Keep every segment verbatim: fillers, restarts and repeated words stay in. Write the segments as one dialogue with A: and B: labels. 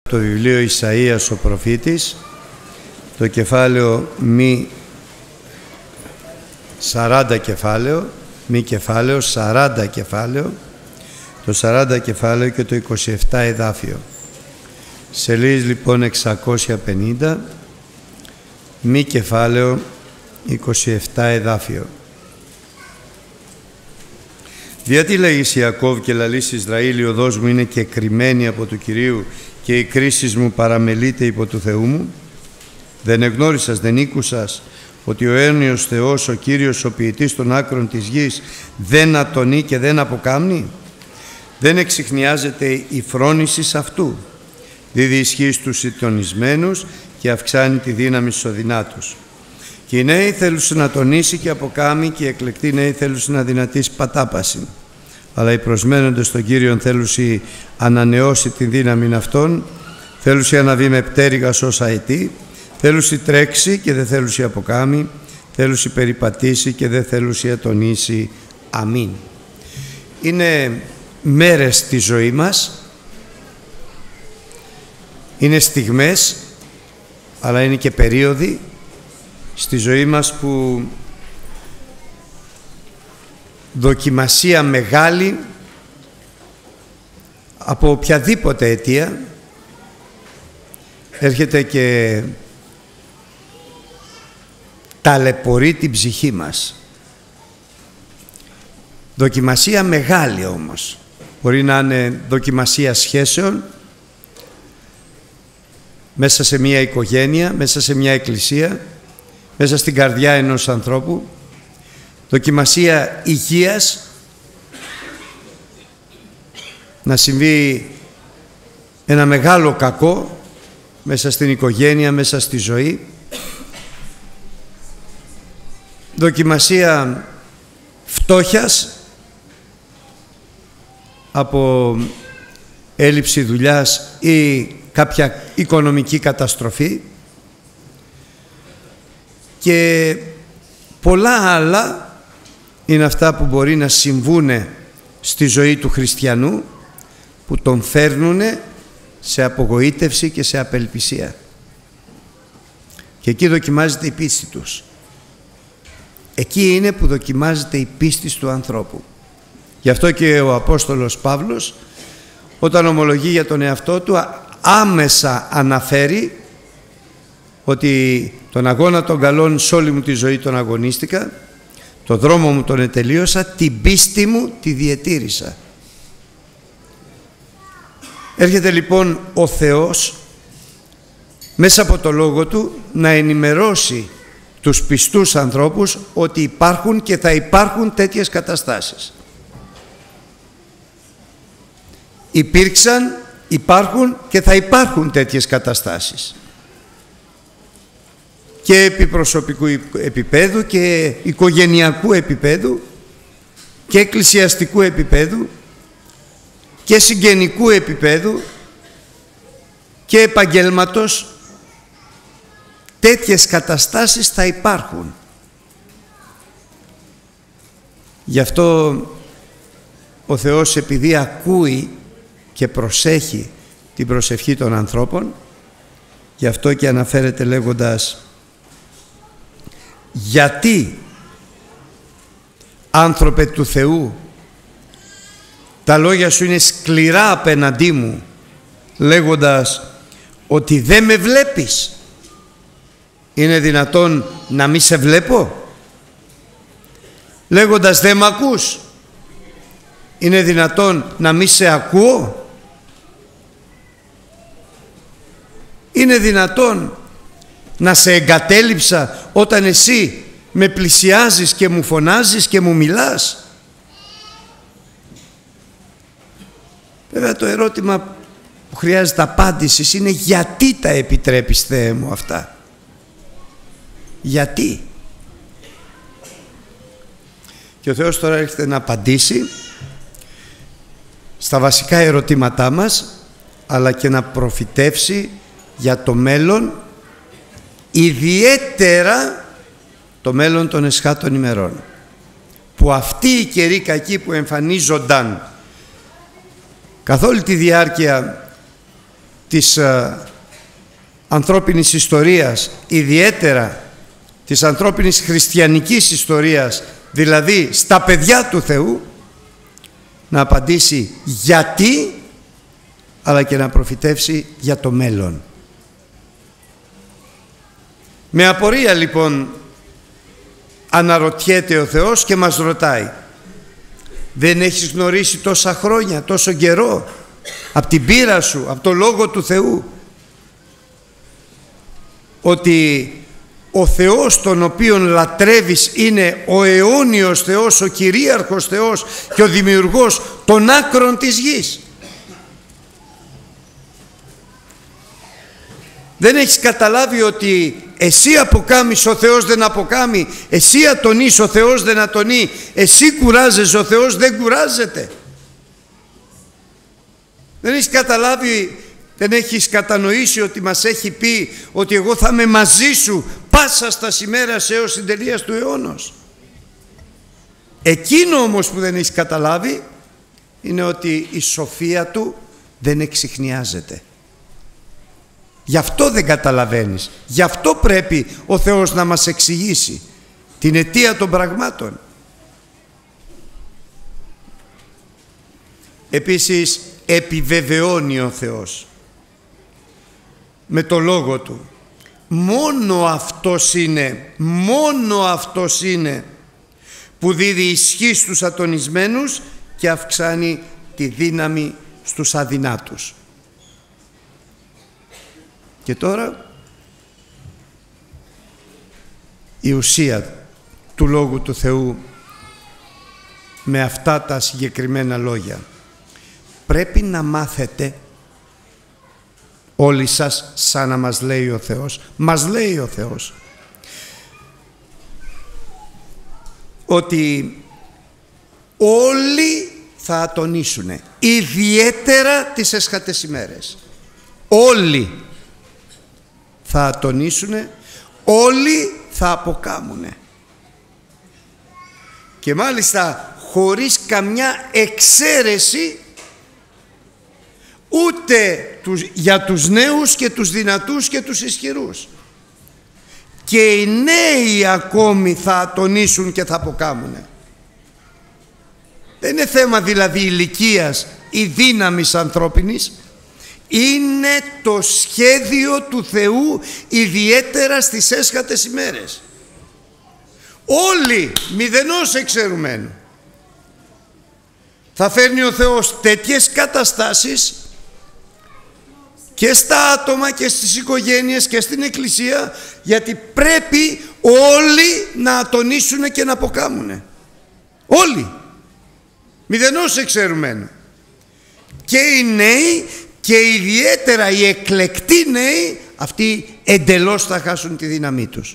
A: το βιβλίο Ισαΐας ο προφήτης, το κεφάλαιο μη σαράντα κεφάλαιο, μη κεφάλαιο, σαράντα κεφάλαιο, το σαράντα κεφάλαιο και το είκοσι επτά εδάφιο. Σελίδες λοιπόν εξακόσια πενήντα, μη κεφάλαιο, είκοσι επτά εδάφιο. Διότι λέγεις Ιακώβ και λαλείς Ισραήλ, η οδός μου είναι και κρυμμένη από του Κυρίου και η κρίση μου παραμελείται υπό του Θεού μου. Δεν εγνώρισας, δεν ήκουσας ότι ο αίωνιος Θεός, ο Κύριος, ο ποιητής των άκρων της γης, δεν ατονεί και δεν αποκάμνει? Δεν εξιχνιάζεται η φρόνηση αυτού, δίδει ισχύ στους συντονισμένους και αυξάνει τη δύναμη στους οδυνάτους. Και οι νέοι θέλουν να τονίσει και αποκάμει, και οι εκλεκτοί νέοι θέλουν να δυνατήσει πατάπαση. Αλλά οι προσμένοντες στον Κύριον θέλουν ανανεώσει τη δύναμη αυτών, θέλουν αναβεί με πτέρυγας όσα αετή, θέλουν τρέξει και δεν θέλουν αποκάμει, θέλουν περιπατήσει και δεν θέλουν ατονίσει. Αμήν. Είναι μέρες στη ζωή μας, είναι στιγμές, αλλά είναι και περίοδοι στη ζωή μας που δοκιμασία μεγάλη από οποιαδήποτε αιτία έρχεται και ταλαιπωρεί την ψυχή μας. Δοκιμασία μεγάλη όμως. Μπορεί να είναι δοκιμασία σχέσεων, μέσα σε μια οικογένεια, μέσα σε μια εκκλησία, μέσα στην καρδιά ενός ανθρώπου, δοκιμασία υγείας, να συμβεί ένα μεγάλο κακό μέσα στην οικογένεια, μέσα στη ζωή, δοκιμασία φτώχειας από έλλειψη δουλειάς ή κάποια οικονομική καταστροφή, και πολλά άλλα είναι αυτά που μπορεί να συμβούν στη ζωή του χριστιανού, που τον φέρνουν σε απογοήτευση και σε απελπισία. Και εκεί δοκιμάζεται η πίστη τους. Εκεί είναι που δοκιμάζεται η πίστη του ανθρώπου. Γι' αυτό και ο Απόστολος Παύλος, όταν ομολογεί για τον εαυτό του, άμεσα αναφέρει ότι τον αγώνα των καλών σ' όλη μου τη ζωή τον αγωνίστηκα, το δρόμο μου τον ετελείωσα, την πίστη μου τη διετήρησα. Έρχεται λοιπόν ο Θεός μέσα από το Λόγο Του να ενημερώσει τους πιστούς ανθρώπους ότι υπάρχουν και θα υπάρχουν τέτοιες καταστάσεις. Υπήρξαν, υπάρχουν και θα υπάρχουν τέτοιες καταστάσεις. Και επιπροσωπικού επίπεδου και οικογενειακού επίπεδου και εκκλησιαστικού επίπεδου και συγγενικού επίπεδου και επαγγέλματος. Τέτοιες καταστάσεις θα υπάρχουν. Γι' αυτό ο Θεός, επειδή ακούει και προσέχει την προσευχή των ανθρώπων, γι' αυτό και αναφέρεται λέγοντας: γιατί, άνθρωπε του Θεού, τα λόγια σου είναι σκληρά απέναντί μου, λέγοντας ότι δεν με βλέπεις? Είναι δυνατόν να μη σε βλέπω? Λέγοντας δεν μ' ακούς, είναι δυνατόν να μη σε ακούω? Είναι δυνατόν να σε εγκατέλειψα όταν εσύ με πλησιάζεις και μου φωνάζεις και μου μιλάς? Βέβαια το ερώτημα που χρειάζεται απάντηση είναι: γιατί τα επιτρέπεις, Θεέ μου, αυτά? Γιατί? Και ο Θεός τώρα έρχεται να απαντήσει στα βασικά ερωτήματά μας, αλλά και να προφητεύσει για το μέλλον, ιδιαίτερα το μέλλον των εσχάτων ημερών, που αυτοί οι καιροί κακοί που εμφανίζονταν καθ' όλη τη διάρκεια της ε, ανθρώπινης ιστορίας, ιδιαίτερα της ανθρώπινης χριστιανικής ιστορίας, δηλαδή στα παιδιά του Θεού, να απαντήσει γιατί, αλλά και να προφητεύσει για το μέλλον. Με απορία λοιπόν αναρωτιέται ο Θεός και μας ρωτάει: δεν έχεις γνωρίσει τόσα χρόνια, τόσο καιρό, από την πείρα σου, από το Λόγο του Θεού, ότι ο Θεός τον οποίον λατρεύεις είναι ο αιώνιος Θεός, ο κυρίαρχος Θεός και ο δημιουργός των άκρων της γης? Δεν έχεις καταλάβει ότι εσύ αποκάμεις, ο Θεός δεν αποκάμει, εσύ ατονείς, ο Θεός δεν ατονεί, εσύ κουράζεσαι, ο Θεός δεν κουράζεται? Δεν έχεις καταλάβει, δεν έχεις κατανοήσει ότι μας έχει πει ότι εγώ θα είμαι μαζί σου πάσα στα ημέρας έως την τελεία του αιώνος? Εκείνο όμως που δεν έχεις καταλάβει είναι ότι η σοφία του δεν εξιχνιάζεται. Γι' αυτό δεν καταλαβαίνεις. Γι' αυτό πρέπει ο Θεός να μας εξηγήσει την αιτία των πραγμάτων. Επίσης επιβεβαιώνει ο Θεός με το Λόγο Του. Μόνο Αυτός είναι, μόνο Αυτός είναι που δίδει ισχύ στους ατονισμένους και αυξάνει τη δύναμη στους αδυνάτους. Και τώρα η ουσία του Λόγου του Θεού με αυτά τα συγκεκριμένα λόγια. Πρέπει να μάθετε όλοι σας, σαν να μας λέει ο Θεός, μας λέει ο Θεός, ότι όλοι θα ατονίσουνε, ιδιαίτερα τις έσχατες ημέρες. Όλοι θα ατονίσουνε, όλοι θα αποκάμουνε. Και μάλιστα χωρίς καμιά εξαίρεση, ούτε τους, για τους νέους και τους δυνατούς και τους ισχυρούς. Και οι νέοι ακόμη θα ατονίσουν και θα αποκάμουνε. Δεν είναι θέμα δηλαδή ηλικίας ή δύναμης ανθρώπινης. Είναι το σχέδιο του Θεού, ιδιαίτερα στις έσχατες ημέρες. Όλοι, μηδενός εξαιρουμένου. Θα φέρνει ο Θεός τέτοιες καταστάσεις και στα άτομα και στις οικογένειες και στην Εκκλησία, γιατί πρέπει όλοι να ατονίσουν και να αποκάμουνε. Όλοι, μηδενός εξαιρουμένου. Και οι νέοι και ιδιαίτερα οι εκλεκτοί νέοι, αυτοί εντελώς θα χάσουν τη δύναμή τους.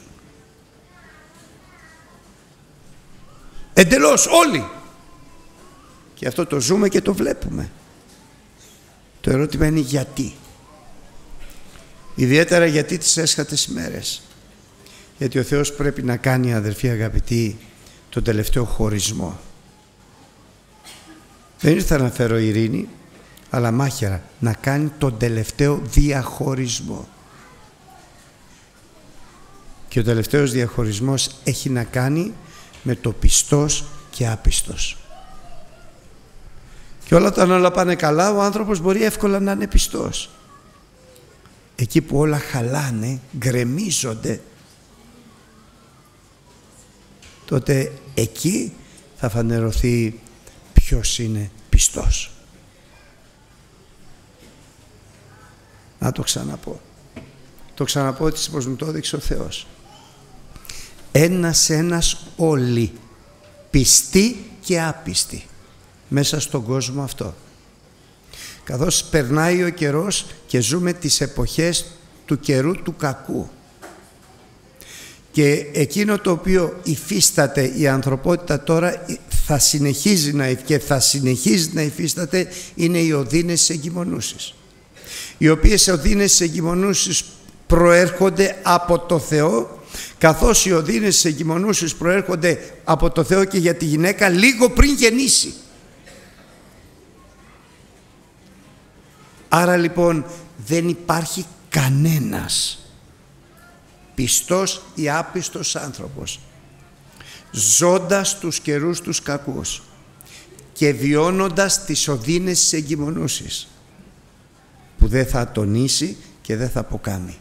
A: Εντελώς όλοι. Και αυτό το ζούμε και το βλέπουμε. Το ερώτημα είναι γιατί. Ιδιαίτερα γιατί τις έσχατες ημέρες. Γιατί ο Θεός πρέπει να κάνει, αδερφοί αγαπητοί, τον τελευταίο χωρισμό. Δεν ήρθα να φέρω ειρήνη, αλλά μάχαιρα, να κάνει τον τελευταίο διαχωρισμό. Και ο τελευταίος διαχωρισμός έχει να κάνει με το πιστός και άπιστος. Και όλα όταν όλα πάνε καλά, ο άνθρωπος μπορεί εύκολα να είναι πιστός. Εκεί που όλα χαλάνε, γκρεμίζονται, τότε εκεί θα φανερωθεί ποιος είναι πιστός. Να το ξαναπώ. Το ξαναπώ έτσι πως μου το έδειξε ο Θεός. Ένας ένας όλοι, πιστοί και άπιστοι, μέσα στον κόσμο αυτό. Καθώς περνάει ο καιρός και ζούμε τις εποχές του καιρού του κακού. Και εκείνο το οποίο υφίσταται η ανθρωπότητα τώρα θα συνεχίζει να, και θα συνεχίζει να υφίσταται είναι οι οδύνες εγκυμονούσεις. Οι οποίες οδύνες εγκυμονούσεις προέρχονται από το Θεό, καθώς οι οδύνες εγκυμονούσεις προέρχονται από το Θεό και για τη γυναίκα λίγο πριν γεννήσει. Άρα λοιπόν δεν υπάρχει κανένας πιστός ή άπιστος άνθρωπος ζώντας τους καιρούς τους κακούς και βιώνοντας τις οδύνες της εγκυμονούσης που δεν θα τονίσει και δεν θα αποκάμει.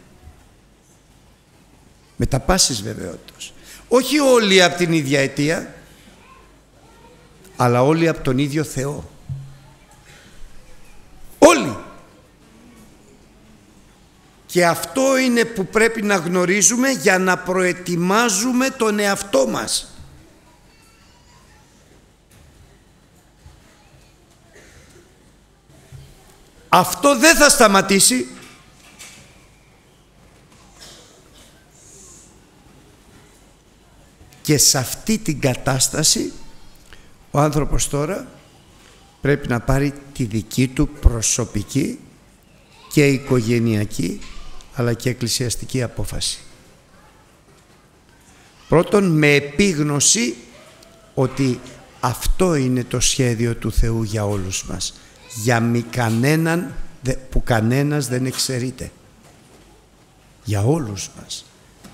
A: Με τα πάσης βεβαιότητας. Όχι όλοι από την ίδια αιτία, αλλά όλοι από τον ίδιο Θεό. Όλοι. Και αυτό είναι που πρέπει να γνωρίζουμε για να προετοιμάζουμε τον εαυτό μας. Αυτό δεν θα σταματήσει. Και σε αυτή την κατάσταση ο άνθρωπος τώρα πρέπει να πάρει τη δική του προσωπική και οικογενειακή αλλά και εκκλησιαστική απόφαση. Πρώτον, με επίγνωση ότι αυτό είναι το σχέδιο του Θεού για όλους μας, για μη κανέναν που κανένας δεν εξαιρείται, για όλους μας.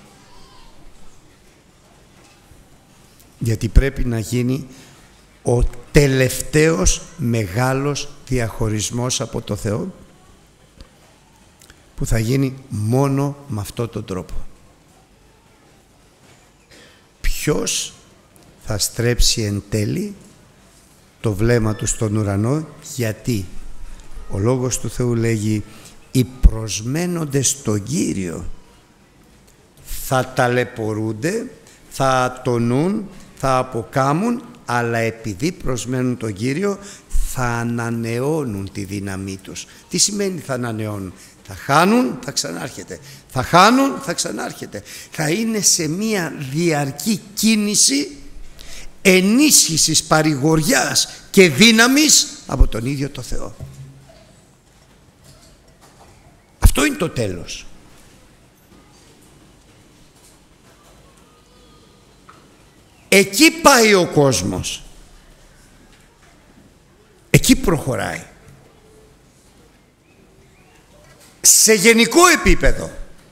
A: Γιατί πρέπει να γίνει ο τελευταίος μεγάλος διαχωρισμός από το Θεό, που θα γίνει μόνο με αυτόν τον τρόπο. Ποιος θα στρέψει εν τέλει το βλέμμα του στον ουρανό? Γιατί ο Λόγος του Θεού λέγει οι προσμένοντες στον Κύριο θα ταλαιπωρούνται, θα ατονούν, θα αποκάμουν, αλλά επειδή προσμένουν τον Κύριο θα ανανεώνουν τη δύναμή τους. Τι σημαίνει θα ανανεώνουν? Θα χάνουν, θα ξανάρχεται. Θα χάνουν, θα ξανάρχεται. Θα είναι σε μία διαρκή κίνηση ενίσχυσης παρηγοριάς και δύναμης από τον ίδιο το Θεό. Αυτό είναι το τέλος. Εκεί πάει ο κόσμος. Εκεί προχωράει. Σε γενικό επίπεδο,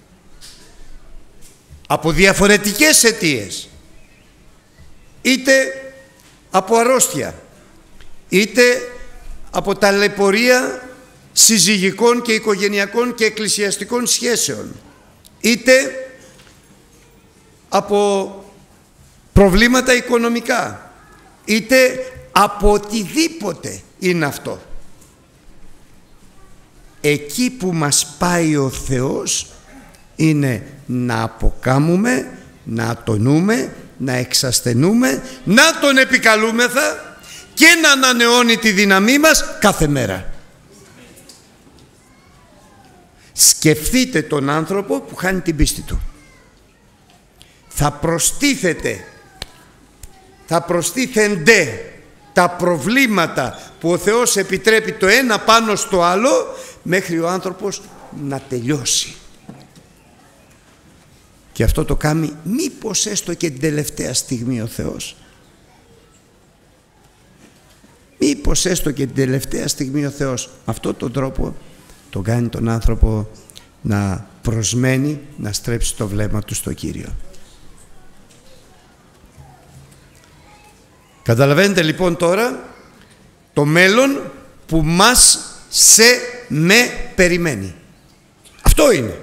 A: από διαφορετικές αιτίες, είτε από αρρώστια, είτε από ταλαιπωρία συζυγικών και οικογενειακών και εκκλησιαστικών σχέσεων, είτε από προβλήματα οικονομικά, είτε από οτιδήποτε είναι αυτό. Εκεί που μας πάει ο Θεός είναι να αποκάμουμε, να ατονούμε, να εξασθενούμε, να Τον επικαλούμεθα και να ανανεώνει τη δύναμή μας κάθε μέρα. Σκεφτείτε τον άνθρωπο που χάνει την πίστη του. Θα προστίθεται, θα προστίθενται τα προβλήματα που ο Θεός επιτρέπει το ένα πάνω στο άλλο μέχρι ο άνθρωπος να τελειώσει. Και αυτό το κάνει μήπως έστω και την τελευταία στιγμή ο Θεός. Μήπως έστω και την τελευταία στιγμή ο Θεός. Με αυτόν τον τρόπο τον κάνει τον άνθρωπο να προσμένει, να στρέψει το βλέμμα του στο Κύριο. Καταλαβαίνετε λοιπόν τώρα το μέλλον που μας σε με περιμένει. Αυτό είναι.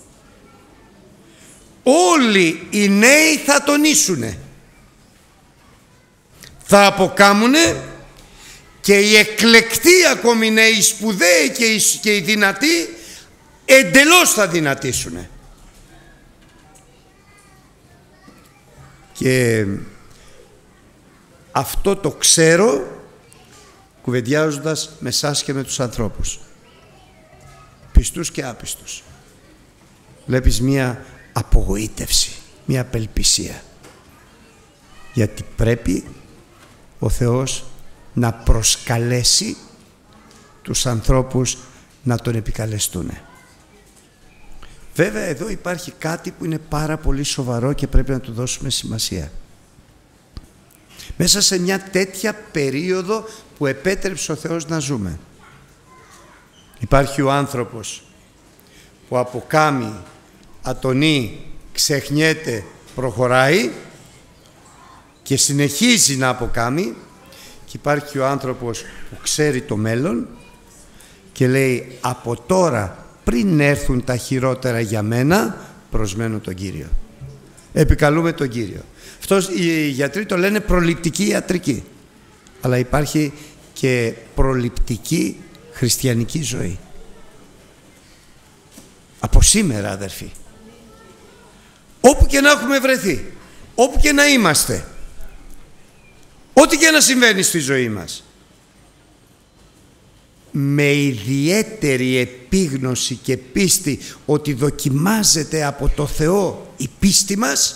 A: Όλοι οι νέοι θα τονίσουνε, θα αποκάμουνε, και οι εκλεκτοί ακόμη νέοι, οι σπουδαίοι και οι, και οι δυνατοί εντελώς θα δυνατήσουνε. Και αυτό το ξέρω κουβεντιάζοντας με εσάς και με τους ανθρώπους, πιστούς και άπιστους. Βλέπεις μία απογοήτευση, μία απελπισία, γιατί πρέπει ο Θεός να προσκαλέσει τους ανθρώπους να Τον επικαλεστούν. Βέβαια εδώ υπάρχει κάτι που είναι πάρα πολύ σοβαρό και πρέπει να του δώσουμε σημασία. Μέσα σε μια τέτοια περίοδο που επέτρεψε ο Θεός να ζούμε, Υπάρχει ο άνθρωπος που αποκάμει, ατονεί, ξεχνιέται, προχωράει και συνεχίζει να αποκάμει, και υπάρχει ο άνθρωπος που ξέρει το μέλλον και λέει από τώρα, πριν έρθουν τα χειρότερα για μένα, προσμένω τον Κύριο. Επικαλούμε τον Κύριο. Αυτός, οι γιατροί το λένε προληπτική ιατρική, αλλά υπάρχει και προληπτική χριστιανική ζωή. Από σήμερα, αδερφοί, όπου και να έχουμε βρεθεί, όπου και να είμαστε, ό,τι και να συμβαίνει στη ζωή μας, με ιδιαίτερη επίγνωση και πίστη ότι δοκιμάζεται από το Θεό η πίστη μας,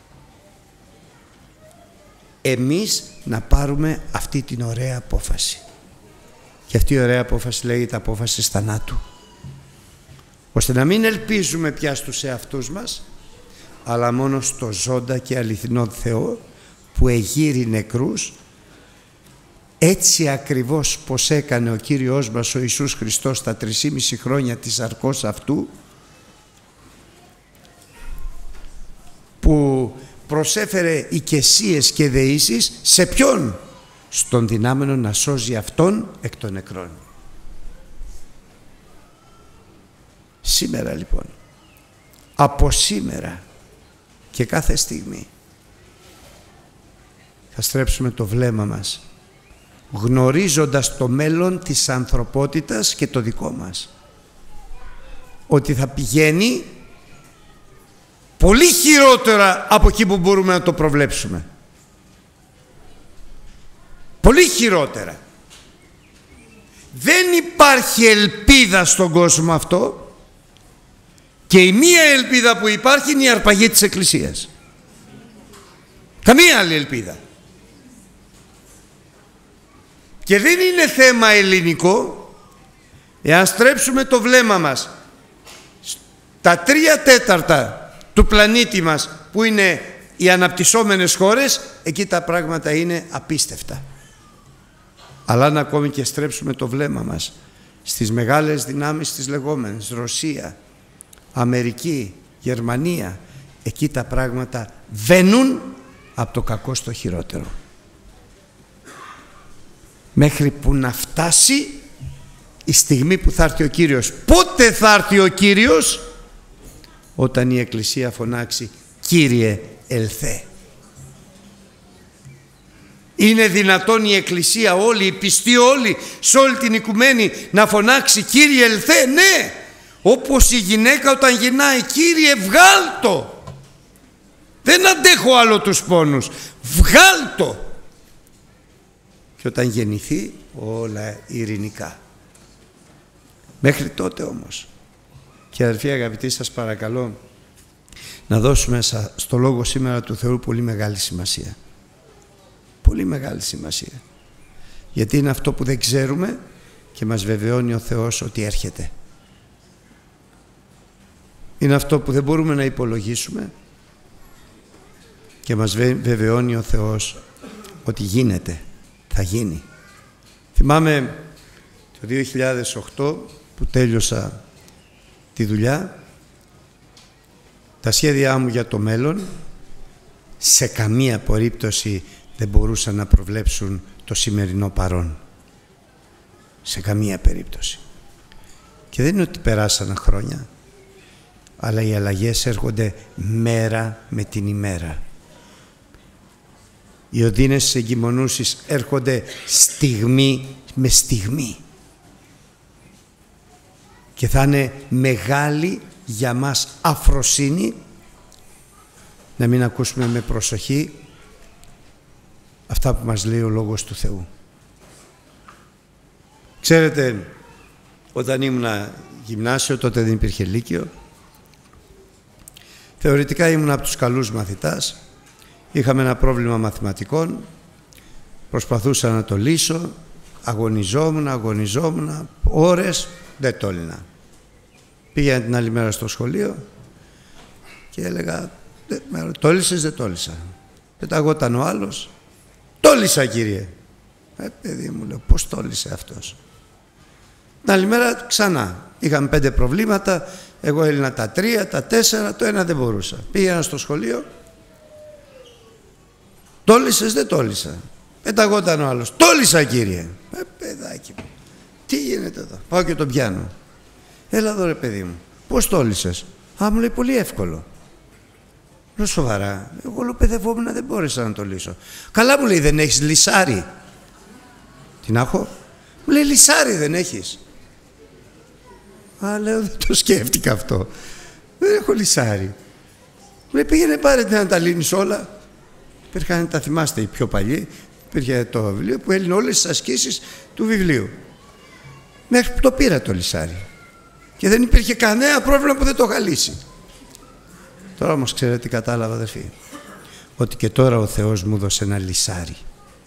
A: εμείς να πάρουμε αυτή την ωραία απόφαση. Και αυτή η ωραία απόφαση λέγεται απόφαση θανάτου, ώστε να μην ελπίζουμε πια στους εαυτούς μας, αλλά μόνο στο ζώντα και αληθινό Θεό που εγείρει νεκρούς, έτσι ακριβώς πως έκανε ο Κύριος μας ο Ιησούς Χριστός τα τρισήμιση χρόνια της σαρκός αυτού, που προσέφερε οικεσίες και δεήσεις σε ποιον? Στον δυνάμενο να σώζει αυτόν εκ των νεκρών. Σήμερα λοιπόν, από σήμερα και κάθε στιγμή, θα στρέψουμε το βλέμμα μας γνωρίζοντας το μέλλον της ανθρωπότητας και το δικό μας, ότι θα πηγαίνει πολύ χειρότερα από εκεί που μπορούμε να το προβλέψουμε. Πολύ χειρότερα. Δεν υπάρχει ελπίδα στον κόσμο αυτό, και η μία ελπίδα που υπάρχει είναι η αρπαγή της Εκκλησίας. Καμία άλλη ελπίδα. Και δεν είναι θέμα ελληνικό. Εάν στρέψουμε το βλέμμα μας στα τρία τέταρτα του πλανήτη μας, που είναι οι αναπτυσσόμενες χώρες, εκεί τα πράγματα είναι απίστευτα. Αλλά αν ακόμη και στρέψουμε το βλέμμα μας στις μεγάλες δυνάμεις τις λεγόμενες, Ρωσία, Αμερική, Γερμανία, εκεί τα πράγματα βαίνουν από το κακό στο χειρότερο. Μέχρι που να φτάσει η στιγμή που θα έρθει ο Κύριος. Πότε θα έρθει ο Κύριος? Όταν η Εκκλησία φωνάξει Κύριε ελθέ. Είναι δυνατόν η Εκκλησία όλη, οι πιστοί όλοι, σε όλη την οικουμένη να φωνάξει Κύριε ελθέ? Ναι, όπως η γυναίκα όταν γεννάει, Κύριε βγάλτο. Δεν αντέχω άλλο τους πόνους, βγάλτο. Και όταν γεννηθεί όλα ειρηνικά. Μέχρι τότε όμως, και αδελφοί αγαπητοί, σας παρακαλώ να δώσουμε στο λόγο σήμερα του Θεού πολύ μεγάλη σημασία. Πολύ μεγάλη σημασία. Γιατί είναι αυτό που δεν ξέρουμε και μας βεβαιώνει ο Θεός ότι έρχεται. Είναι αυτό που δεν μπορούμε να υπολογίσουμε και μας βεβαιώνει ο Θεός ότι γίνεται, θα γίνει. Θυμάμαι το δύο χιλιάδες οκτώ που τέλειωσα τη δουλειά, τα σχέδιά μου για το μέλλον σε καμία περίπτωση δεν μπορούσαν να προβλέψουν το σημερινό παρόν. Σε καμία περίπτωση. Και δεν είναι ότι περάσαν χρόνια, αλλά οι αλλαγές έρχονται μέρα με την ημέρα. Οι οδύνες της εγκυμονούσης έρχονται στιγμή με στιγμή. Και θα είναι μεγάλη για μας αφροσύνη να μην ακούσουμε με προσοχή αυτά που μας λέει ο Λόγος του Θεού. Ξέρετε, όταν ήμουνα γυμνάσιο, τότε δεν υπήρχε λύκειο, θεωρητικά ήμουν από τους καλούς μαθητάς. Είχαμε ένα πρόβλημα μαθηματικών, προσπαθούσα να το λύσω, αγωνιζόμουν, αγωνιζόμουν, ώρες, δεν το έλυνα. Πήγαινα την άλλη μέρα στο σχολείο και έλεγα, το έλυσες? Δεν το έλυσα. Πεταγόταν ο άλλος, το έλυσα κύριε. Ε, παιδί μου, λέω, πώς το έλυσε αυτός? Την άλλη μέρα ξανά. Είχαμε πέντε προβλήματα, εγώ έλυνα τα τρία, τα τέσσερα, το ένα δεν μπορούσα. Πήγαινα στο σχολείο, τόλισες, δεν τόλισα. Πεταγόταν ο άλλος, τόλισα κύριε. Ε, παιδάκι μου, τι γίνεται εδώ. Πάω και τον πιάνω. Έλα εδώ ρε παιδί μου, πώς τόλισες? Α, μου λέει πολύ εύκολο. Λέω σοβαρά, εγώ λέω παιδευόμουν, δεν μπόρεσα να το λύσω. Καλά μου λέει, δεν έχεις λυσάρι? Τι να έχω? Μου λέει λυσάρι δεν έχεις? Α, λέω δεν το σκέφτηκα αυτό, δεν έχω λυσάρι. Μου λέει πήγαινε πάρετε να τα λύνεις όλα. Υπήρχαν, τα θυμάστε οι πιο παλιοί, υπήρχε το βιβλίο που έλυνε όλες τις ασκήσεις του βιβλίου. Μέχρι που το πήρα το λυσάρι και δεν υπήρχε κανένα πρόβλημα που δεν το είχα λύσει. Τώρα όμως ξέρετε τι κατάλαβα αδερφοί? Ότι και τώρα ο Θεός μου δώσε ένα λυσάρι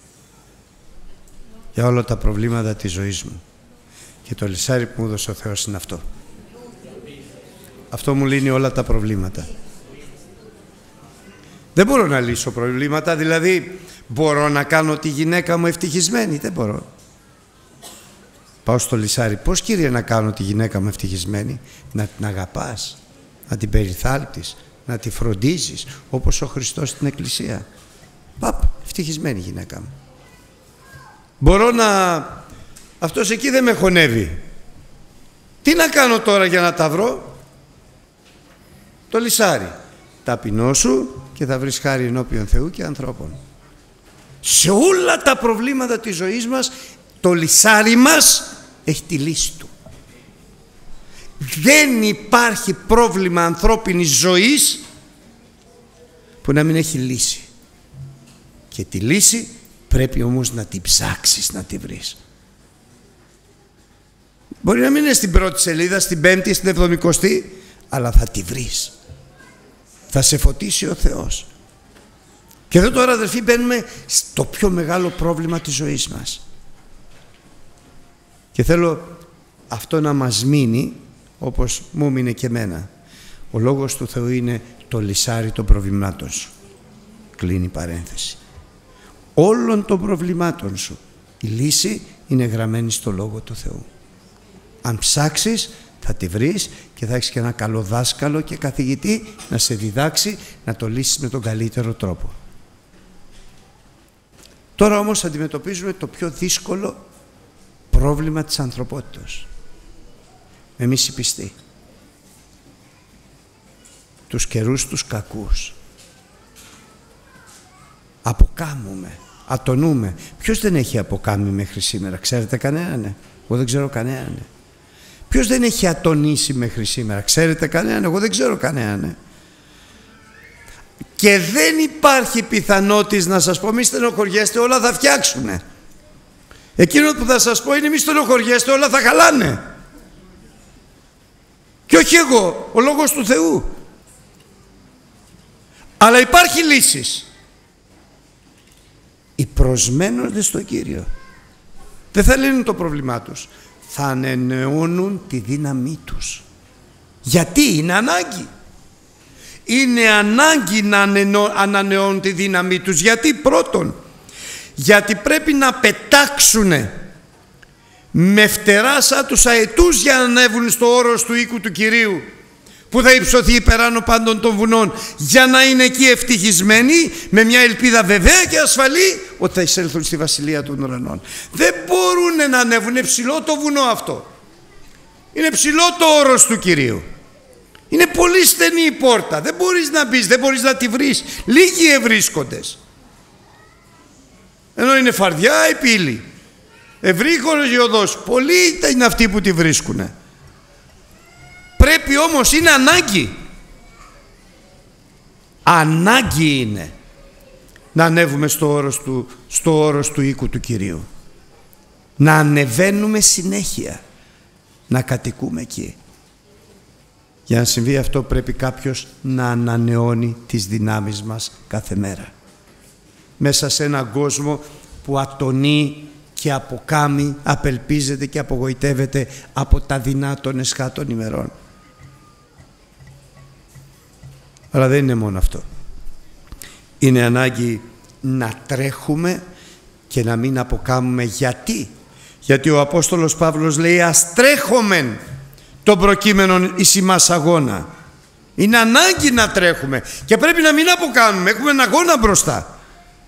A: για όλα τα προβλήματα της ζωής μου. Και το λυσάρι που μου δώσε ο Θεός είναι αυτό. Αυτό μου λύνει όλα τα προβλήματα. Δεν μπορώ να λύσω προβλήματα, δηλαδή μπορώ να κάνω τη γυναίκα μου ευτυχισμένη? Δεν μπορώ. Πάω στο λυσάρι. Πώς κύριε να κάνω τη γυναίκα μου ευτυχισμένη? Να την αγαπάς, να την περιθάλπτεις, να τη φροντίζεις όπως ο Χριστός στην Εκκλησία. Παπ, ευτυχισμένη γυναίκα μου. Μπορώ να... Αυτός εκεί δεν με χωνεύει. Τι να κάνω τώρα για να τα βρω? Το λυσάρι. Ταπεινώσου και θα βρεις χάρη ενώπιον Θεού και ανθρώπων. Σε όλα τα προβλήματα της ζωής μας το λυσάρι μας έχει τη λύση του. Δεν υπάρχει πρόβλημα ανθρώπινης ζωής που να μην έχει λύση. Και τη λύση πρέπει όμως να την ψάξεις, να τη βρεις. Μπορεί να μην είναι στην πρώτη σελίδα, στην πέμπτη, στην εβδομηκοστή, αλλά θα τη βρεις. Θα σε φωτίσει ο Θεός. Και εδώ τώρα αδερφοί μπαίνουμε στο πιο μεγάλο πρόβλημα της ζωής μας. Και θέλω αυτό να μας μείνει όπως μου μείνε και εμένα. Ο Λόγος του Θεού είναι το λυσάρι των προβλημάτων σου. Κλείνει η παρένθεση. Όλων των προβλημάτων σου η λύση είναι γραμμένη στο Λόγο του Θεού. Αν ψάξεις θα τη βρεις και θα έχεις και ένα καλό δάσκαλο και καθηγητή να σε διδάξει να το λύσεις με τον καλύτερο τρόπο. Τώρα όμως αντιμετωπίζουμε το πιο δύσκολο πρόβλημα της ανθρωπότητας. Εμείς οι πιστοί. Τους καιρούς τους κακούς. Αποκάμουμε, ατονούμε. Ποιος δεν έχει αποκάμει μέχρι σήμερα? Ξέρετε κανέναν? Εγώ δεν ξέρω κανέναν. Ποιος δεν έχει ατονίσει μέχρι σήμερα? Ξέρετε κανέναν? Εγώ δεν ξέρω κανέναν. Και δεν υπάρχει πιθανότητα να σας πω μη στενοχωριέστε, όλα θα φτιάξουνε. Εκείνο που θα σας πω είναι μη στενοχωριέστε, όλα θα χαλάνε. Και όχι εγώ, ο Λόγος του Θεού. Αλλά υπάρχει λύσεις. Οι προσμένοντες στον Κύριο δεν θα λύνουν το πρόβλημά τους, θα ανανεώνουν τη δύναμή τους. Γιατί? Είναι ανάγκη. Είναι ανάγκη να ανανεώνουν τη δύναμή τους. Γιατί? Πρώτον, γιατί πρέπει να πετάξουνε με φτερά σαν τους αετούς για να ανέβουν στο όρος του οίκου του Κυρίου, που θα υψωθεί υπεράνω πάντων των βουνών, για να είναι εκεί ευτυχισμένοι με μια ελπίδα βεβαία και ασφαλή ότι θα εισέλθουν στη βασιλεία των ουρανών. Δεν μπορούν να ανέβουν, είναι ψηλό το βουνό αυτό, είναι ψηλό το όρος του Κυρίου, είναι πολύ στενή η πόρτα, δεν μπορείς να μπεις, δεν μπορείς να τη βρεις, λίγοι ευρίσκοντες, ενώ είναι φαρδιά η πύλη, ευρύχωρος η οδός, πολλοί είναι αυτοί που τη βρίσκουνε. Πρέπει όμως, είναι ανάγκη. Ανάγκη είναι να ανέβουμε στο όρος του, στο όρος του οίκου του Κυρίου. Να ανεβαίνουμε συνέχεια, να κατοικούμε εκεί. Για να συμβεί αυτό πρέπει κάποιος να ανανεώνει τις δυνάμεις μας κάθε μέρα. Μέσα σε έναν κόσμο που ατονεί και αποκάμει, απελπίζεται και απογοητεύεται από τα δεινά των εσχάτων ημερών. Αλλά δεν είναι μόνο αυτό. Είναι ανάγκη να τρέχουμε και να μην αποκάμουμε. Γιατί? Γιατί ο Απόστολος Παύλος λέει ας τρέχομεν τον προκείμενον εις ημάς αγώνα. Είναι ανάγκη να τρέχουμε και πρέπει να μην αποκάνουμε. Έχουμε έναν αγώνα μπροστά.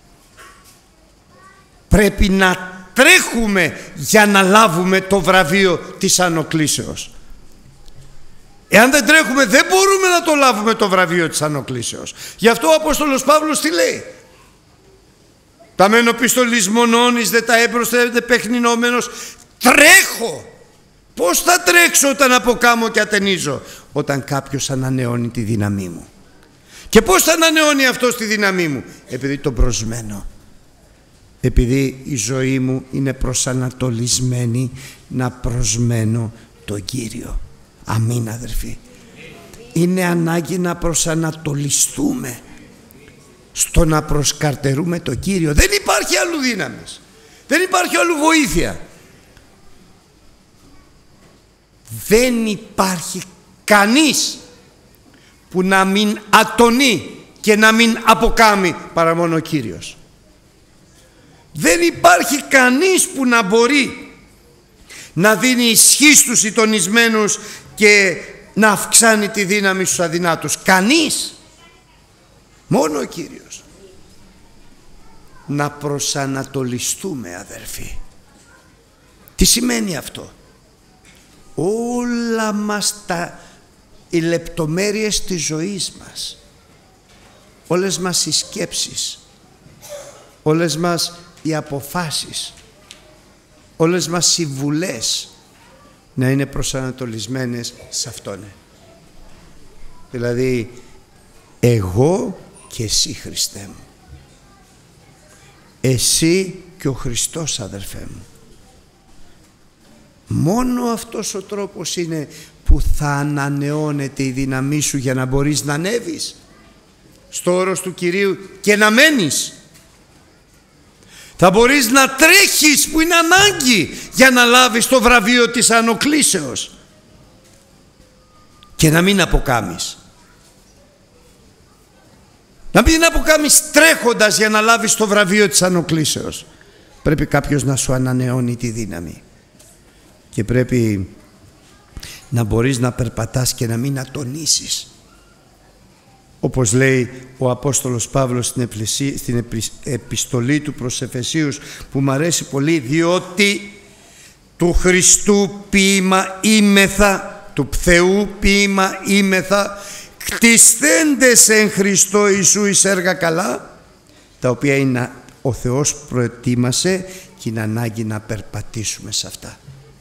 A: Πρέπει να τρέχουμε για να λάβουμε το βραβείο της ανοκλήσεως. Εάν δεν τρέχουμε δεν μπορούμε να το λάβουμε το βραβείο της ανοκλήσεως. Γι' αυτό ο Απόστολος Παύλος τι λέει? Τα μεν ο πιστολής μονώνης δε τα έμπροσθε δε παιχνινόμενος. Τρέχω. Πώς θα τρέξω όταν αποκάμω και ατενίζω? Όταν κάποιος ανανεώνει τη δύναμή μου. Και πώς θα ανανεώνει αυτός τη δύναμή μου? Επειδή τον προσμένω. Επειδή η ζωή μου είναι προσανατολισμένη να προσμένω τον Κύριο. Αμήν αδερφοί. Είναι ανάγκη να προσανατολιστούμε στο να προσκαρτερούμε τον Κύριο. Δεν υπάρχει άλλου δύναμης. Δεν υπάρχει άλλου βοήθεια. Δεν υπάρχει κανείς που να μην ατονεί και να μην αποκάμει παρά μόνο ο Κύριος. Δεν υπάρχει κανείς που να μπορεί να δίνει ισχύ στους ητονισμένους και να αυξάνει τη δύναμη στους αδυνάτους. Κανείς. Μόνο ο Κύριος. Να προσανατολιστούμε αδερφοί. Τι σημαίνει αυτό? Όλα μας τα οι λεπτομέρειες της ζωής μας, όλες μας οι σκέψεις, όλες μας οι αποφάσεις, όλες μας οι συμβουλές να είναι προσανατολισμένες σε Αυτόν. Δηλαδή εγώ και εσύ Χριστέ μου, εσύ και ο Χριστός αδερφέ μου. Μόνο αυτός ο τρόπος είναι που θα ανανεώνεται η δύναμή σου για να μπορείς να ανέβεις στο όρος του Κυρίου και να μένεις. Θα μπορείς να τρέχεις που είναι ανάγκη για να λάβεις το βραβείο της ανοκλήσεως και να μην αποκάμεις. Να μην αποκάμεις τρέχοντας για να λάβεις το βραβείο της ανοκλήσεως. Πρέπει κάποιος να σου ανανεώνει τη δύναμη και πρέπει να μπορείς να περπατάς και να μην ατονίσεις. Όπως λέει ο Απόστολος Παύλος στην επιστολή του προς Εφεσίους, που μου αρέσει πολύ, διότι του Χριστού ποίημαήμεθα, του Θεού ποίημαήμεθα, κτισθέντες εν Χριστώ Ιησού εις έργα καλά, τα οποία είναι, ο Θεός προετοίμασε και είναι ανάγκη να περπατήσουμε σε αυτά.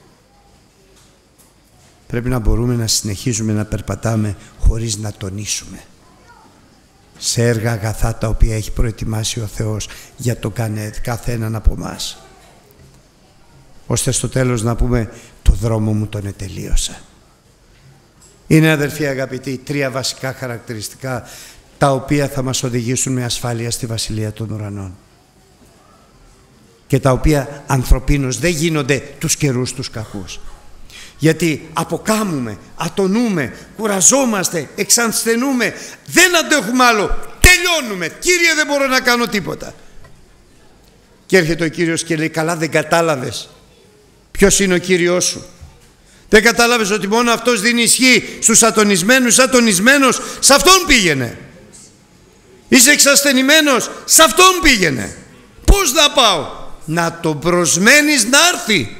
A: Πρέπει να μπορούμε να συνεχίζουμε να περπατάμε χωρίς να τονίσουμε σε έργα αγαθά τα οποία έχει προετοιμάσει ο Θεός για τον κάθε έναν από εμάς, ώστε στο τέλος να πούμε το δρόμο μου τον ετελείωσα. Είναι αδερφοί αγαπητοί τρία βασικά χαρακτηριστικά τα οποία θα μας οδηγήσουν με ασφάλεια στη Βασιλεία των Ουρανών και τα οποία ανθρωπίνως δεν γίνονται τους καιρούς τους κακούς. Γιατί αποκάμουμε, ατονούμε, κουραζόμαστε, εξανθενούμε, δεν αντέχουμε άλλο, τελειώνουμε. Κύριε, δεν μπορώ να κάνω τίποτα. Και έρχεται ο Κύριος και λέει, καλά δεν κατάλαβες ποιος είναι ο Κύριος σου? Δεν κατάλαβες ότι μόνο αυτός δίνει ισχύ στους ατονισμένους? Ατονισμένος, σε αυτόν πήγαινε. Είσαι εξασθενημένος, σε αυτόν πήγαινε. Πώς να πάω? Να τον προσμένεις να έρθει.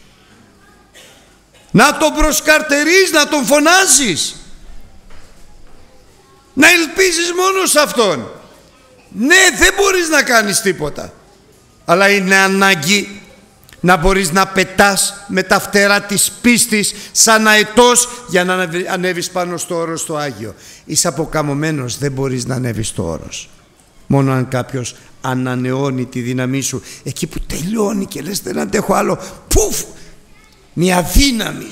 A: Να τον προσκαρτερείς, να τον φωνάζεις. Να ελπίζεις μόνο σε Αυτόν. Ναι, δεν μπορείς να κάνεις τίποτα. Αλλά είναι ανάγκη να μπορείς να πετάς με τα φτερά της πίστης σαν αετός για να ανέβεις πάνω στο όρος το Άγιο. Είσαι αποκαμωμένος, δεν μπορείς να ανέβεις στο όρος. Μόνο αν κάποιος ανανεώνει τη δύναμή σου εκεί που τελειώνει και λες δεν αντέχω άλλο, πουφ, μια δύναμη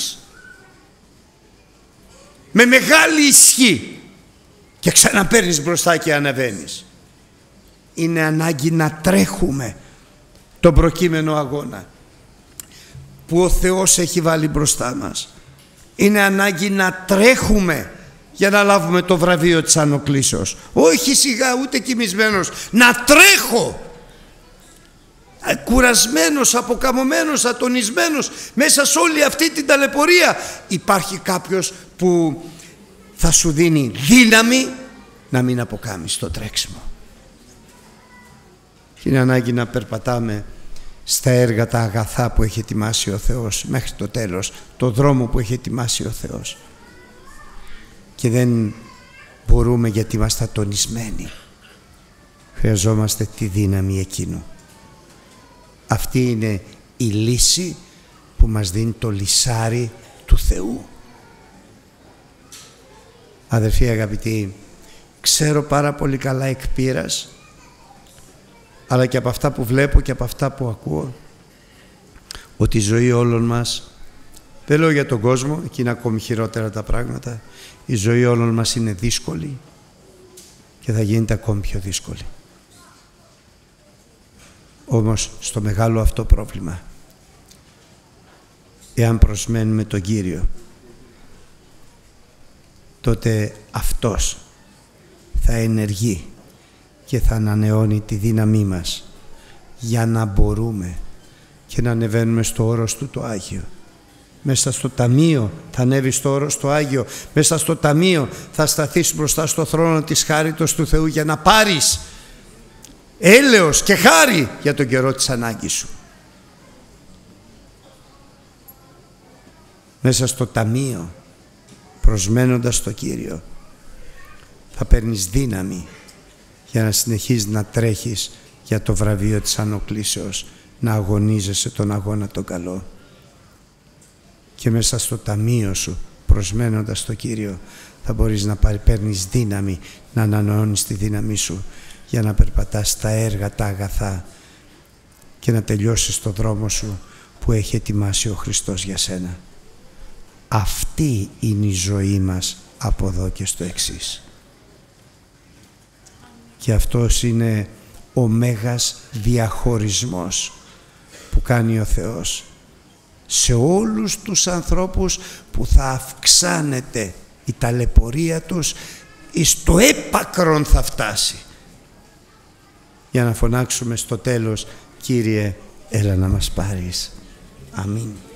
A: με μεγάλη ισχύ και ξαναπαίρνεις μπροστά και ανεβαίνεις. Είναι ανάγκη να τρέχουμε τον προκείμενο αγώνα που ο Θεός έχει βάλει μπροστά μας. Είναι ανάγκη να τρέχουμε για να λάβουμε το βραβείο της ανοκλήσεως. Όχι σιγά ούτε κοιμισμένος, να τρέχω. κουρασμένος, αποκαμωμένος, ατονισμένος μέσα σε όλη αυτή την ταλαιπωρία, υπάρχει κάποιος που θα σου δίνει δύναμη να μην αποκάμεις το τρέξιμο. Και είναι ανάγκη να περπατάμε στα έργα τα αγαθά που έχει ετοιμάσει ο Θεός μέχρι το τέλος, το δρόμο που έχει ετοιμάσει ο Θεός. Και δεν μπορούμε γιατί είμαστε ατονισμένοι. Χρειαζόμαστε τη δύναμη εκείνου. Αυτή είναι η λύση που μας δίνει το λυσάρι του Θεού. Αδερφοί αγαπητοί, ξέρω πάρα πολύ καλά εκ πείρας, αλλά και από αυτά που βλέπω και από αυτά που ακούω, ότι η ζωή όλων μας, δεν λέω για τον κόσμο, εκεί είναι ακόμη χειρότερα τα πράγματα, η ζωή όλων μας είναι δύσκολη και θα γίνεται ακόμη πιο δύσκολη. Όμως στο μεγάλο αυτό πρόβλημα, εάν προσμένουμε τον Κύριο, τότε Αυτός θα ενεργεί και θα ανανεώνει τη δύναμή μας για να μπορούμε και να ανεβαίνουμε στο όρος του το Άγιο. Μέσα στο ταμείο θα ανέβει στο όρος το Άγιο, μέσα στο ταμείο θα σταθείς μπροστά στο θρόνο της χάριτος του Θεού για να πάρεις έλεος και χάρη για τον καιρό της ανάγκης σου. Μέσα στο ταμείο, προσμένοντας το Κύριο, θα παίρνεις δύναμη για να συνεχίσεις να τρέχεις για το βραβείο της ανοκλήσεως, να αγωνίζεσαι τον αγώνα τον καλό. Και μέσα στο ταμείο σου, προσμένοντας το Κύριο, θα μπορείς να παίρνεις δύναμη, να ανανεώνεις τη δύναμή σου για να περπατάς τα έργα, τα αγαθά και να τελειώσεις το δρόμο σου που έχει ετοιμάσει ο Χριστός για σένα. Αυτή είναι η ζωή μας από εδώ και στο εξής. Και αυτός είναι ο μέγας διαχωρισμός που κάνει ο Θεός σε όλους τους ανθρώπους που θα αυξάνεται η ταλαιπωρία τους, εις το έπακρον θα φτάσει, για να φωνάξουμε στο τέλος, Κύριε, έλα να μας πάρεις. Αμήν.